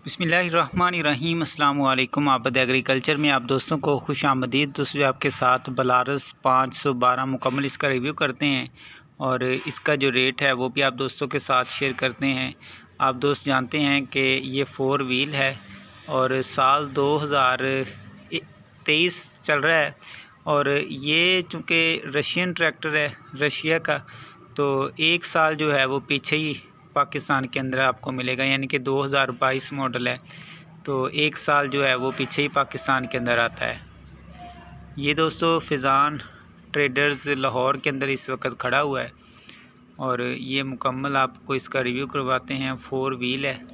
बिस्मिल्लाहिर्रहमानिर्रहीम। अस्सलाम वालेकुम। आबद एग्रीकल्चर में आप दोस्तों को खुश आमदीद। दोस्तों आपके साथ बलारस 512 मुकम्मल इसका रिव्यू करते हैं और इसका जो रेट है वो भी आप दोस्तों के साथ शेयर करते हैं। आप दोस्त जानते हैं कि ये 4 व्हील है और साल 2023 चल रहा है और ये चूँकि रशियन ट्रैक्टर है रशिया का, तो एक साल जो है वो पीछे ही पाकिस्तान के अंदर आपको मिलेगा, यानी कि 2022 मॉडल है, तो एक साल जो है वो पीछे ही पाकिस्तान के अंदर आता है। ये दोस्तों फिज़ान ट्रेडर्स लाहौर के अंदर इस वक्त खड़ा हुआ है और ये मुकम्मल आपको इसका रिव्यू करवाते हैं। 4 व्हील है।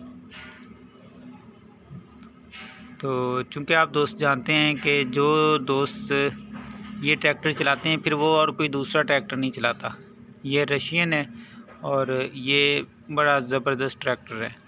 तो चूँकि आप दोस्त जानते हैं कि जो दोस्त ये ट्रैक्टर चलाते हैं फिर वो और कोई दूसरा ट्रैक्टर नहीं चलाता। ये रशियन है और ये बड़ा ज़बरदस्त ट्रैक्टर है।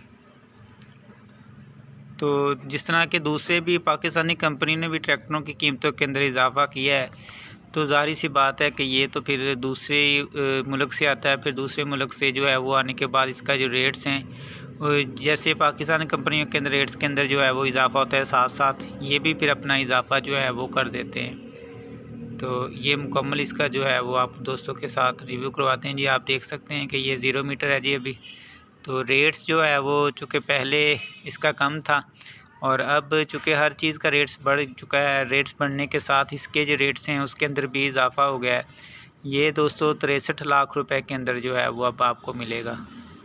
तो जिस तरह के दूसरे भी पाकिस्तानी कंपनी ने भी ट्रैक्टरों की कीमतों के अंदर इजाफ़ा किया है, तो ज़ाहिर सी बात है कि ये तो फिर दूसरे मुल्क से आता है, फिर दूसरे मुल्क से जो है वो आने के बाद इसका जो रेट्स हैं, जैसे पाकिस्तानी कंपनियों के अंदर रेट्स के अंदर जो है वो इजाफ़ा होता है, साथ साथ ये भी फिर अपना इजाफ़ा जो है वो कर देते हैं। तो ये मुकम्मल इसका जो है वो आप दोस्तों के साथ रिव्यू करवाते हैं। जी आप देख सकते हैं कि ये 0 मीटर है जी अभी। तो रेट्स जो है वो चूँकि पहले इसका कम था और अब चूँकि हर चीज़ का रेट्स बढ़ चुका है, रेट्स बढ़ने के साथ इसके जो रेट्स हैं उसके अंदर भी इजाफ़ा हो गया है। ये दोस्तों 63 लाख रुपए के अंदर जो है वो अब आपको मिलेगा।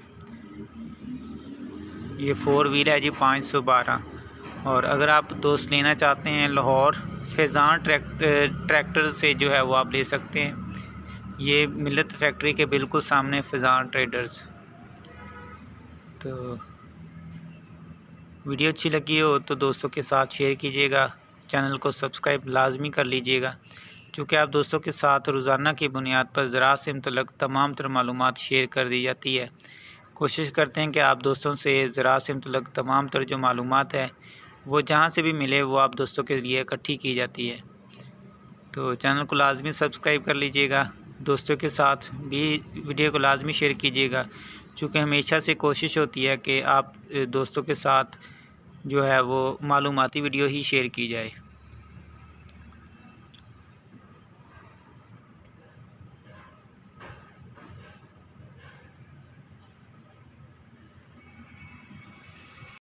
ये 4 व्हील है जी 512। और अगर आप दोस्त लेना चाहते हैं लाहौर फिज़ान ट्रैक्टर से जो है वो आप ले सकते हैं। ये मिल्लत फैक्ट्री के बिल्कुल सामने फिज़ान ट्रेडर्स। तो वीडियो अच्छी लगी हो तो दोस्तों के साथ शेयर कीजिएगा, चैनल को सब्सक्राइब लाजमी कर लीजिएगा, क्योंकि आप दोस्तों के साथ रोज़ाना की बुनियाद पर ज़राअत से मुतल्लिक़ तमाम तर मालूमात शेयर कर दी जाती है। कोशिश करते हैं कि आप दोस्तों से ज़राअत से मुतल्लिक़ तमाम तर जो मालूमात है वो जहाँ से भी मिले वो आप दोस्तों के लिए इकट्ठी की जाती है। तो चैनल को लाजमी सब्सक्राइब कर लीजिएगा, दोस्तों के साथ भी वीडियो को लाजमी शेयर कीजिएगा, क्योंकि हमेशा से कोशिश होती है कि आप दोस्तों के साथ जो है वो मालूमाती वीडियो ही शेयर की जाए।